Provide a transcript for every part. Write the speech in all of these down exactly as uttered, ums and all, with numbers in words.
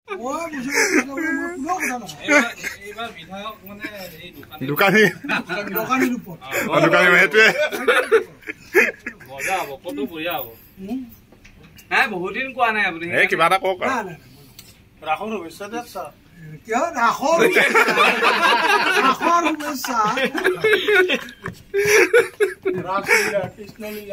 মই বুজি মই কোনো কথা নাই এইবাৰ বিধায়ক মানে এই দোকানী দোকানীৰ ওপৰত দোকানী হেতুৱে মজা হ'ব কত বঢ়িয়া হ'ব নাই বহুত দিন কোৱা নাই আপুনি এই কিবা এটা কওক ৰাখৰ শুভেচ্ছা দিয়ক ছাৰ কিয় ৰাখৰ ৰাখৰ শুভেচ্ছা ৰাখলীলা কৃষ্ণলীলা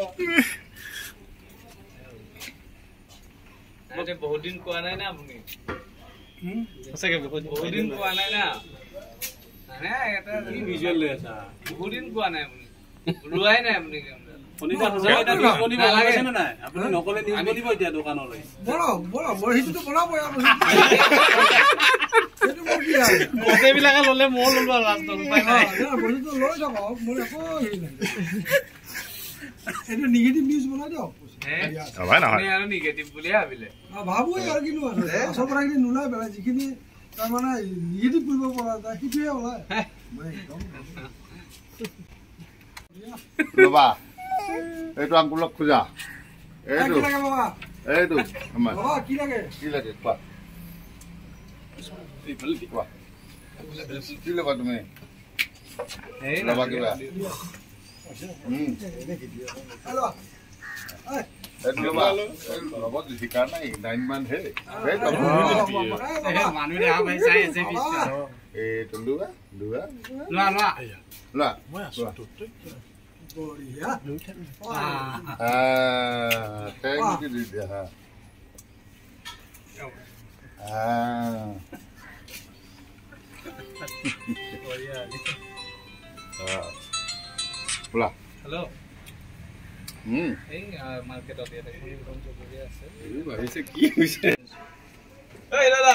মানে বহুত দিন কোৱা নাই না আপুনি সঁচাকে বহুত দিন কোৱা নাই না মানে এটা ভিজুৱেল লৈ আছা বহুত দিন কোৱা নাই আপুনি ৰুৱাই নাই আপুনি শুনিবা সঁচাকে এটা নিগনি বনাইছে না নাই আপুনি নকলে নিগনি দিব এতিয়া দোকানলৈ বড় বড় মই হিটো বনাব আৰু সেইটো মই কি আৰু গোটে বিলাকে ললে মই ললো লাষ্ট উপায় নাই বস্তুটো লৈ যাব মই একো হেৰি নাই এটা নিগেটিভ নিউজ বনাই দিয়ক হয় নহয় আৰু নিগেটিভ বুলি ভাবিলে ভাবো আৰু কিনো আছে আচল পৰা কি নুলাই বেলা যিখিনি তাৰ মানে নিগেটিভ কৰিব পৰা যায় সেইটোৱে ওলাই মই একদম ৰবা এইটো আংকুলক খোজা এইটো কি লাগে বাবা এইটো আমাৰ বাবা কি লাগে কি লাগে কোৱা এই বলি কোৱা কি ল'বা তুমি এই ল'বা কিবা হুম হেল্ল' এই এইটো ল'বা লগত শিকা নাই নাইন মান হে এই মানুহে আ ভাই চাই আছে পিছা এইটো লোৱা লোৱা লোৱা লোৱা লোৱা মই আছো বঢ়িয়া Ah, thank you, Lydia. Ah. Pula. Hello. Hmm. Hey, market of the other আছে এই ভাবিছে কি হৈছে এই দাদা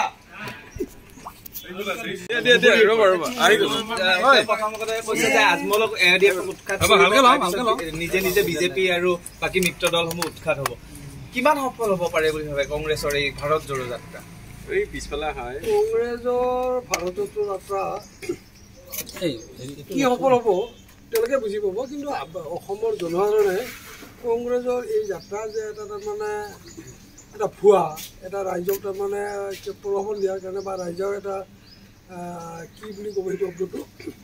দে দে ৰবা ৰবা আহি গ'ল ঐ প্ৰথম কথা কৈছে যে আজমলক এডিএফ উৎখাত নিজে নিজে বিজেপি আৰু বাকি মিত্ৰ দলসমূহ উৎখাত হ'ব কিমান সফল হ'ব পাৰে বুলি ভাবে কংগ্ৰেছৰ এই ভাৰত জোড়ো যাত্ৰা এই পিছফালে হয় কংগ্ৰেছৰ ভাৰত জোড়ো যাত্ৰা এই কি সফল হ'ব তেওঁলোকে বুজি পাব কিন্তু অসমৰ জনসাধাৰণে কংগ্ৰেছৰ এই যাত্ৰা যে এটা তাৰমানে এটা ভুৱা এটা ৰাইজক তাৰমানে প্ৰলোভন দিয়াৰ কাৰণে বা ৰাইজৰ এটা কি বুলি ক'ব সেইটো শব্দটো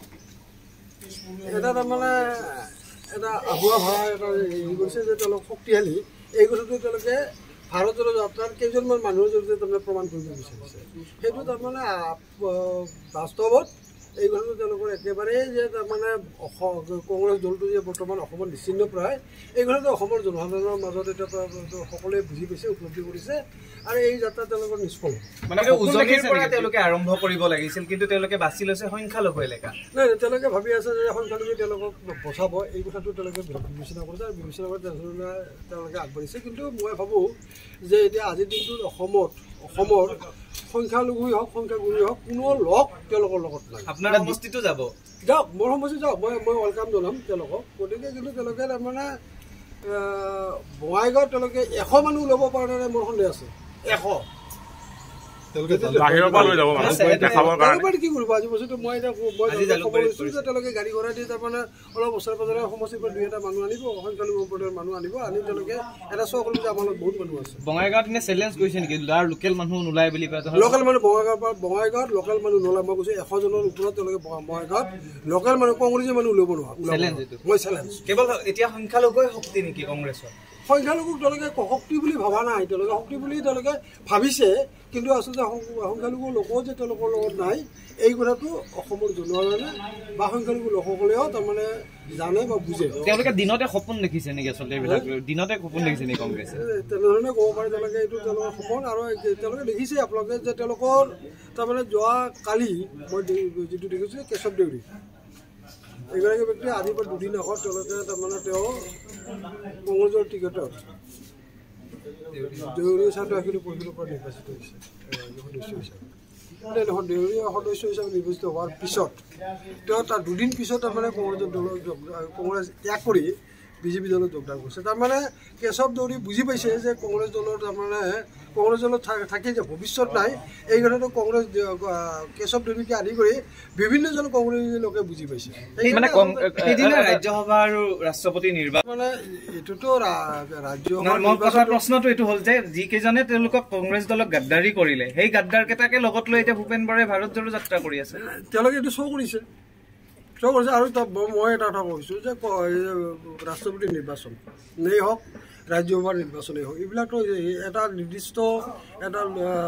এটা তাৰমানে এটা আভুৱা ভৰা এটা হেৰি কৰিছে যে তেওঁলোক শক্তিশালী এই কথাটো তেওঁলোকে ভাৰত জোড়ো যাত্ৰাৰ কেইজনমান মানুহৰ জৰিয়তে তাৰমানে প্ৰমাণ কৰিব বিচাৰিছে সেইটো তাৰমানে বাস্তৱত এই কথাটো তেওঁলোকৰ একেবাৰেই যে তাৰমানে কংগ্ৰেছ দলটো যে বৰ্তমান অসমত নিশ্চিন্ন প্ৰায় এই কথাটো অসমৰ জনসাধাৰণৰ মাজত এতিয়া সকলোৱে বুজি পাইছে উপলব্ধি কৰিছে আৰু এই যাত্ৰা তেওঁলোকৰ নিষ্ফল মানে উজনিৰ পৰা তেওঁলোকে আৰম্ভ কৰিব লাগিছিল কিন্তু তেওঁলোকে বাছি লৈছে সংখ্যালঘু এলেকা নাই তেওঁলোকে ভাবি আছে যে সংখ্যালঘু তেওঁলোকক বচাব এই কথাটো তেওঁলোকে বিবেচনা কৰিছে আৰু বিবেচনা কৰি তেনেধৰণে তেওঁলোকে আগবাঢ়িছে কিন্তু মই ভাবোঁ যে এতিয়া আজিৰ দিনটোত অসমত অসমৰ সংখ্যালঘুই হওক সংখ্যাগুৰুই হওক কোনো লগ তেওঁলোকৰ লগত নাই আপোনাৰ সমষ্টিটো যাব যাওক মোৰ সমষ্টি যাওক মই মই ৱেলকাম জনাম তেওঁলোকক গতিকে কিন্তু তেওঁলোকে তাৰমানে বঙাইগাঁৱত তেওঁলোকে এশ মানুহ ল'ব পৰা নাই মোৰ সন্দেহ আছে এশ বাহিৰৰ পৰা লৈ যাব মানুহ দেখাবৰ কাৰণে কি কৰিব আজি বস্তুটো মই এতিয়া মই কৈছোঁ যে তেওঁলোকে গাড়ী ঘোঁৰা দি তাৰমানে অলপ ওচৰে পাজৰে সমষ্টিৰ পৰা দুই এটা মানুহ আনিব সংখ্যালঘু সম্প্ৰদায়ৰ মানুহ আনিব আনি তেওঁলোকে এটা চক কৰিব যে আমাৰ লগত বহুত মানুহ আছে বঙাইগাঁৱত এনে চেলেঞ্জ কৰিছে নেকি আৰু লোকেল মানুহ নোলায় বুলি কয় লোকেল মানুহ বঙাইগাঁৱৰ পৰা বঙাইগাঁৱত লোকেল মানুহ নোলায় মই কৈছোঁ এশজনৰ ওপৰত তেওঁলোকে বঙাইগাঁৱত লোকেল মানুহ কংগ্ৰেছী মানুহ ল'ব নোৱাৰে মই চেলেঞ্জ কেৱল এতিয়া সংখ্যালঘুৱে শক্তি নেকি কংগ্ৰেছৰ সংখ্যালঘুক তেওঁলোকে শক্তি বুলি ভবা নাই তেওঁলোকে শক্তি বুলি তেওঁলোকে ভাবিছে কিন্তু আচলতে সংখ্যালঘু লোকো যে তেওঁলোকৰ লগত নাই এই কথাটো অসমৰ জনসাধাৰণে বা সংখ্যালঘু লোকসকলেও তাৰমানে জানে বা বুজে তেওঁলোকে দিনতে সপোন দেখিছে নেকি আচলতে এইবিলাক দিনতে সপোন দেখিছে নেকি কংগ্ৰেছে তেনেধৰণে ক'ব পাৰে তেওঁলোকে এইটো তেওঁলোকৰ সপোন আৰু তেওঁলোকে দেখিছে আপোনালোকে যে তেওঁলোকৰ তাৰমানে যোৱা কালি মই যিটো দেখিছোঁ কেশৱ দেউৰী এগৰাকী ব্যক্তিয়ে আজিৰ পৰা দুদিন আগত তেওঁলোকে তাৰমানে তেওঁ কংগ্ৰেছৰ টিকেটত দেউৰীয়া ছাত্ৰ এখিনি পৰিষদৰ পৰা নিৰ্বাচিত হৈছে সদস্য হিচাপে নহয় দেউৰীয়া সদস্য হিচাপে নিৰ্বাচিত হোৱাৰ পিছত তেওঁ তাৰ দুদিন পিছত তাৰমানে কংগ্ৰেছৰ দলৰ কংগ্ৰেছ ত্যাগ কৰি বিজেপি দলত যোগদান কৰিছে তাৰমানে কেশৱ দৌৰী বুজি পাইছে যে কংগ্ৰেছ দলৰ তাৰমানে কংগ্ৰেছ দলত থাকি যে ভৱিষ্যত নাই এই কথাটো কংগ্ৰেছ কেশৱ দৌৰীকে আদি কৰি বিভিন্নজন কংগ্ৰেছী লোকে বুজি পাইছে ৰাজ্যসভা আৰু ৰাষ্ট্ৰপতি নিৰ্বাচন মানে এইটোতো ৰাজ্যসভা প্ৰশ্নটো এইটো হ'ল যে যিকেইজনে তেওঁলোকক কংগ্ৰেছ দলক গাদ্দাৰী কৰিলে সেই গাদ্দাৰ কেইটাকে লগত লৈ এতিয়া ভূপেন বৰাই ভাৰত জোৰো যাত্ৰা কৰি আছে তেওঁলোকে এইটো শ্ব' কৰিছে শ্ব' কৰিছে আৰু মই এটা কথা কৈছোঁ যে ৰাষ্ট্ৰপতি নিৰ্বাচন নেই হওক ৰাজ্যসভাৰ নিৰ্বাচনেই হওক এইবিলাকতো এটা নিৰ্দিষ্ট এটা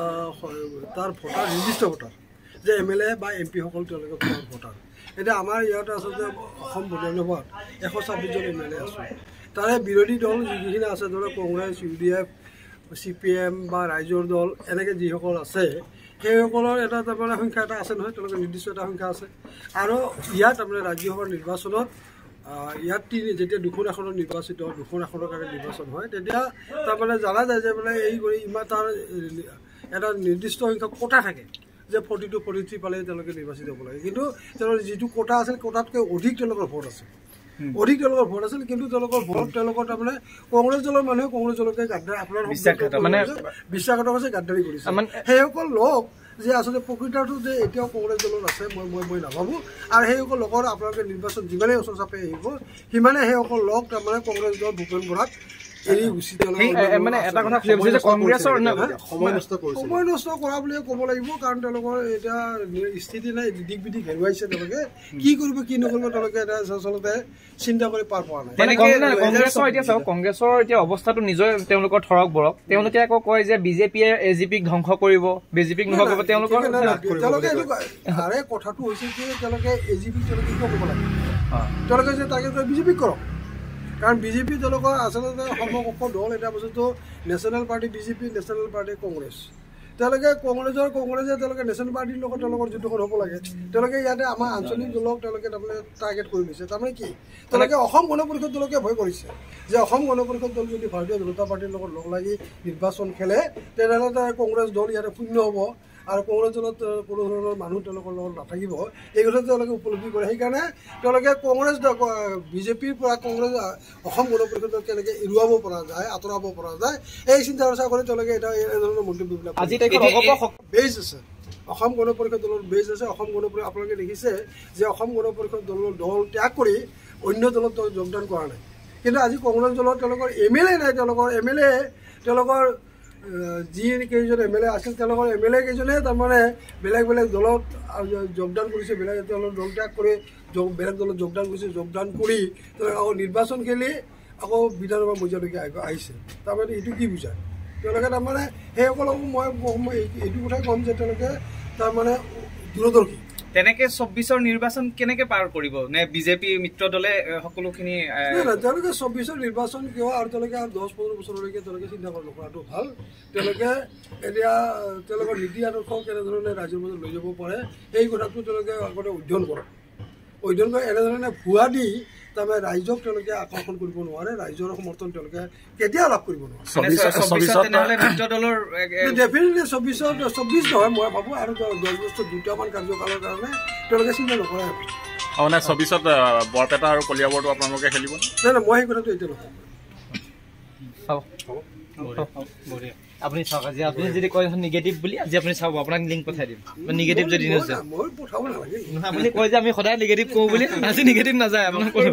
তাৰ ভোটাৰ নিৰ্দিষ্ট ভোটাৰ যে এম এল এ বা এম পিসকল তেওঁলোকে ভোটাৰ এতিয়া আমাৰ ইয়াতে আছে যে অসম বিধানসভাত এশ ছাব্বিছজন এম এল এ আছে তাৰে বিৰোধী দল যিখিনি আছে ধৰক Congress U D F C P M বা ৰাইজৰ দল এনেকৈ যিসকল আছে সেইসকলৰ এটা তাৰমানে সংখ্যা এটা আছে নহয় তেওঁলোকৰ নিৰ্দিষ্ট এটা সংখ্যা আছে আৰু ইয়াত তাৰমানে ৰাজ্যসভাৰ নিৰ্বাচনত ইয়াত তিনি যেতিয়া দুখন আসনত নিৰ্বাচিত দুখন আসনৰ কাৰণে নিৰ্বাচন হয় তেতিয়া তাৰমানে জনা যায় যে মানে এই কৰি ইমান তাৰ এটা নিৰ্দিষ্ট সংখ্যক কোটা থাকে যে ফৰ্টি টু ফৰ্টি থ্ৰী পালে তেওঁলোকে নিৰ্বাচিত হ'ব লাগে কিন্তু তেওঁলোকৰ যিটো কোটা আছিল কোটাতকৈ অধিক তেওঁলোকৰ ভোট আছে অধিক তেওঁলোকৰ ভোট আছিল কিন্তু তেওঁলোকৰ ভোট তেওঁলোকৰ তাৰমানে কংগ্ৰেছ দলৰ মানুহে কংগ্ৰেছ দলকে গাদ্দাৰী আপোনাৰ মানে বিশ্বাসঘাতক আছে গাদ্দাৰী কৰিছে সেইসকল লোক যে আচলতে প্ৰকৃতটো যে এতিয়াও কংগ্ৰেছ দলত আছে মই মই মই নাভাবোঁ আৰু সেইসকল লোকৰ আপোনালোকে নিৰ্বাচন যিমানেই ওচৰ চাপে আহিব সিমানে সেইসকল লোক তাৰমানে কংগ্ৰেছ দল ভূপেন বৰাক এৰি গুচি মানে এটা কথা কংগ্ৰেছৰ সময় নষ্ট কৰা বুলিয়ে ক'ব লাগিব কাৰণ তেওঁলোকৰ এতিয়া স্থিতি নাই দিক বিদিক হেৰুৱাইছে তেওঁলোকে কি কৰিব কি নকৰিব তেওঁলোকে এটা আচলতে চিন্তা কৰি পাৰ পোৱা নাই কংগ্ৰেছৰ এতিয়া চাওক কংগ্ৰেছৰ এতিয়া অৱস্থাটো নিজৰ তেওঁলোকৰ থৰক বৰক তেওঁলোকে আকৌ কয় যে বিজেপিয়ে এ জি পিক ধ্বংস কৰিব বিজেপিক ধ্বংস কৰিব তেওঁলোকৰ তেওঁলোকে আৰে কথাটো হৈছে যে তেওঁলোকে এ জি পিক তেওঁলোকে কিয় ক'ব লাগে তেওঁলোকে যে তাকে বিজেপিক কৰক কাৰণ বিজেপি তেওঁলোকৰ আচলতে সমকক্ষ দল এটা বস্তুটো national party BJP national party Congress তেওঁলোকে কংগ্ৰেছৰ কংগ্ৰেছে তেওঁলোকে নেশ্যনেল পাৰ্টিৰ লগত তেওঁলোকৰ যুদ্ধখন হ'ব লাগে তেওঁলোকে ইয়াতে আমাৰ আঞ্চলিক দলক তেওঁলোকে তাৰমানে টাৰ্গেট কৰি লৈছে তাৰমানে কি তেওঁলোকে অসম গণ পৰিষদ দলকে ভয় কৰিছে যে অসম গণ পৰিষদ দল যদি ভাৰতীয় জনতা পাৰ্টিৰ লগত লগ লাগি নিৰ্বাচন খেলে তেনেহ'লে কংগ্ৰেছ দল ইয়াতে শূন্য হ'ব আৰু কংগ্ৰেছ দলত কোনো ধৰণৰ মানুহ তেওঁলোকৰ লগত নাথাকিব এই কথা তেওঁলোকে উপলব্ধি কৰে সেইকাৰণে তেওঁলোকে কংগ্ৰেছ বিজেপিৰ পৰা কংগ্ৰেছ অসম গণ পৰিষদক কেনেকৈ এৰুৱাব পৰা যায় আঁতৰাব পৰা যায় এই চিন্তা চৰ্চা কৰি তেওঁলোকে এটা এনেধৰণৰ মন্তব্যবিলাক বেজ আছে অসম গণ পৰিষদ দলৰ বেজ আছে অসম গণ পৰিষদ আপোনালোকে দেখিছে যে অসম গণ পৰিষদ দলৰ দল ত্যাগ কৰি অন্য দলত যোগদান কৰা নাই কিন্তু আজি কংগ্ৰেছ দলত তেওঁলোকৰ এম এল এ নাই তেওঁলোকৰ এম এল এ তেওঁলোকৰ যি কেইজন এম এল এ আছিল তেওঁলোকৰ এম এল এ কেইজনে তাৰমানে বেলেগ বেলেগ দলত যোগদান কৰিছে বেলেগ দলৰ দল ত্যাগ কৰি বেলেগ দলত যোগদান কৰিছে যোগদান কৰি তেওঁলোকে আকৌ নিৰ্বাচন খেলি আকৌ বিধানসভা মজিয়ালৈকে আহিছে তাৰমানে এইটো কি বুজায় তেওঁলোকে তাৰমানে সেইসকলকো মই এইটো কথাই ক'ম যে তেওঁলোকে তাৰমানে দূৰদৰ্শী তেনেকে চৌব্বিছৰ নিৰ্বাচন কেনেকে পাৰ কৰিব নে বিজেপি মিত্ৰ দলে সকলোখিনি তেওঁলোকে চৌব্বিছৰ নিৰ্বাচন কিয় আৰু তেওঁলোকে আৰু দহ পোন্ধৰ বছৰলৈকে তেওঁলোকে চিন্তা কৰাটো ভাল তেওঁলোকে এতিয়া তেওঁলোকৰ নীতি আদৰ্শ কেনেধৰণে ৰাইজৰ মাজত লৈ যাব পাৰে এই কথাটো তেওঁলোকে আগতে অধ্যয়ন কৰক অধ্যয়ন কৰি এনেধৰণে ভুৱা দি তাৰমানে ৰাইজক তেওঁলোকে আকৰ্ষণ কৰিব নোৱাৰে ৰাইজৰ সমৰ্থন তেওঁলোকে কেতিয়াও লাভ কৰিব নোৱাৰে ডেফিনেটলি চৌব্বিছত চৌব্বিছ নহয় মই ভাবোঁ আৰু দহ বছৰ দুটামান কাৰ্যকালৰ কাৰণে তেওঁলোকে চিন্তা নকৰে মানে চৌব্বিছত বৰপেটা আৰু কলিয়াবৰটো আপোনালোকে খেলিব নাই নাই মই সেই কথাটো এতিয়া নকওঁ আপুনি চাওক আজি আপুনি যদি কয় নিগেটিভ বুলি আজি আপুনি চাব আপোনাক লিংক পঠাই দিম নিগেটিভ যদি নাযায় মই পঠাব নালাগে আপুনি কয় যে আমি সদায় নিগেটিভ কওঁ বুলি আজি নিগেটিভ নাযায় আপোনাক ক'লো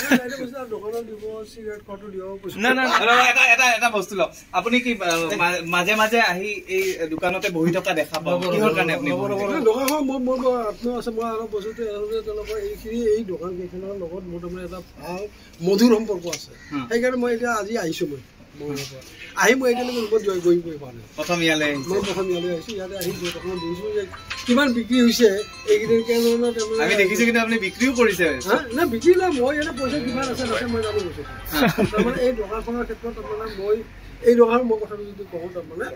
না না এটা এটা এটা বস্তু লওক আপুনি কি মাজে মাজে আহি এই দোকানতে বহি থকা দেখা পাব কিহৰ কাৰণে আপুনি দোকানখন মই মোৰ আত্মীয় আছে মই অলপ বস্তুতে তেওঁলোকৰ এইখিনি এই দোকান কেইখনৰ লগত মোৰ তাৰমানে এটা ভাল মধুৰ সম্পৰ্ক আছে সেইকাৰণে মই এতিয়া আজি আহিছোঁ মই আহি মই এতিয়ালৈকে ৰুমত জয় গৈ গৈ পোৱা নাই প্ৰথম ইয়ালৈ মই প্ৰথম ইয়ালৈ আহিছোঁ ইয়াতে আহি অকণমান বহিছোঁ যে কিমান বিক্ৰী হৈছে এইকেইদিন কেনেধৰণৰ আমি দেখিছোঁ কিন্তু আপুনি বিক্ৰীও কৰিছে নাই বিক্ৰী নাই মই ইয়াতে পইচা কিমান আছে নাছে মই জানো গৈছোঁ তাৰমানে এই দোকানখনৰ ক্ষেত্ৰত তাৰমানে মই এই দোকানৰ মই কথাটো যদি কওঁ তাৰমানে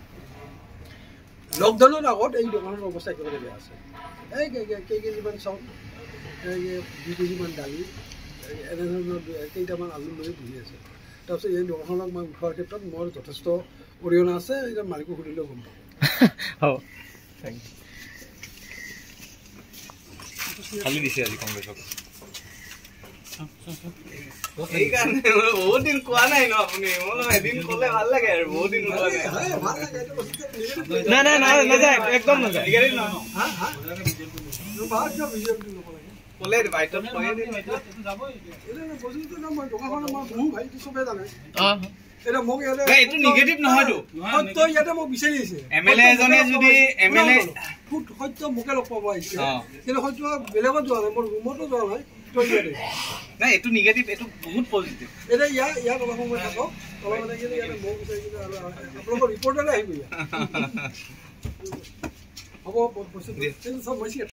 লকডাউনৰ আগত এই দোকানৰ অৱস্থা একেবাৰে বেয়া আছে এই কেই কেজিমান চাউল দুই কেজিমান দালি এনেধৰণৰ কেইটামান আলু লৈ বহি আছে তাৰপিছত এই দোকানখনক মই উঠোৱাৰ ক্ষেত্ৰত মোৰ যথেষ্ট অৰিহণা আছে এতিয়া মালিকক সুধিলেও গম পাব খালি দিছে আজি কংগ্ৰেছক সেইকাৰণে মই বহুত দিন কোৱা নাই ন আপুনি মই এদিন ক'লে ভাল লাগে আৰু বহুত দিন কোৱা নাই হয়, ভাল লাগে, এইটো বস্তু negative নাই নাই নাই নাযায় একদম নাযায় নিগেটিভ নহয় হা, হা? ভাল কিয় visual টো নকৰে? ক'লে বাইটত কৈয়ে দিম এইটো বস্তুটো না মই দোকানখনত মই বহু ভাইটো চবে জানে। অ এটা মোক ইয়াতে নাই, এইটো negative নহয়তো। সত্য ইয়াতে মোক বিচাৰি আহিছে। এম এল এ এজনে যদি এম এল এ সত্য সত্য মোকে লগ পাব আহিছে। অ। কিন্তু সত্য বেলেগত যোৱা নাই, মোৰ ৰুমতো যোৱা নাই, তই ইয়াতে। নাই এইটো নিগেটিভ এইটো বহুত পজিটিভ এতিয়া ইয়াৰ ইয়াত অলপ সময় থাকক, অলপ মানে কিন্তু ইয়াতে মোক বিচাৰি কিনে আৰু আপোনালোকৰ ৰিপৰ্টাৰে আহিব ইয়াত। হ'ব বস্তুটো কিন্তু চব হৈছে।